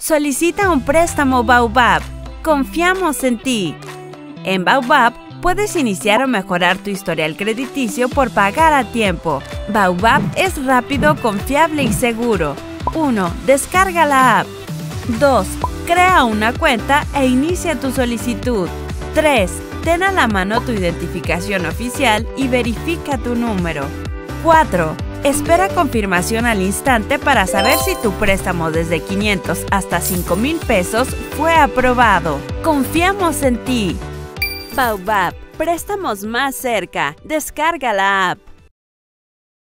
Solicita un préstamo Baobab. Confiamos en ti. En Baobab puedes iniciar o mejorar tu historial crediticio por pagar a tiempo. Baobab es rápido, confiable y seguro. 1. Descarga la app. 2. Crea una cuenta e inicia tu solicitud. 3. Ten a la mano tu identificación oficial y verifica tu número. 4. Espera confirmación al instante para saber si tu préstamo desde 500 hasta 5,000 pesos fue aprobado. Confiamos en ti. Baobab, préstamos más cerca. Descarga la app.